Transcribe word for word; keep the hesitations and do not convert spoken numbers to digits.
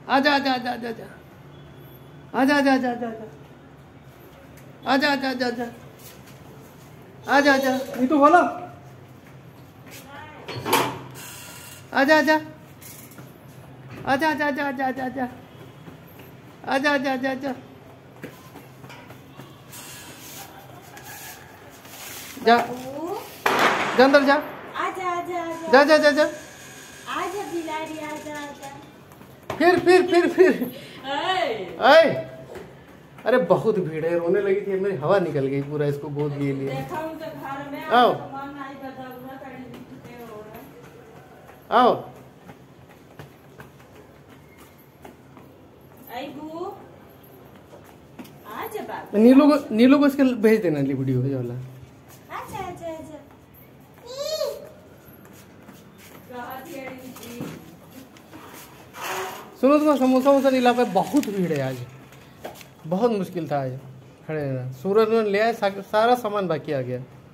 आजा आजा आजा आजा आजा आजा आजा आजा आजा आजा आजा आजा आजा आजा ये तो बोलो आजा आजा आजा आजा आजा आजा आजा आजा आजा आजा आजा आजा जा जा अंदर जा आजा आजा आजा जा जा जा जा आजा बिलाड़ी आजा आजा फिर फिर फिर फिर ए अरे अरे बहुत भीड़ है, रोने लगी थी, मेरी हवा निकल गई पूरा इसको गोद लिए लिए। देखा हूं तो घर में आओ मन नहीं बता हुआ कहीं दिखते हो रहा आओ आई बू आजा बाबू नीलू को नीलू को इसके भेज देना वीडियो ये वाला। आजा आजा आजा सुनो तुम्हारा समोसा वोसा नीला पे बहुत भीड़ है आज, बहुत मुश्किल था आज खड़े रहना। सूरज ने ले आया, सारा सामान बाकी आ गया।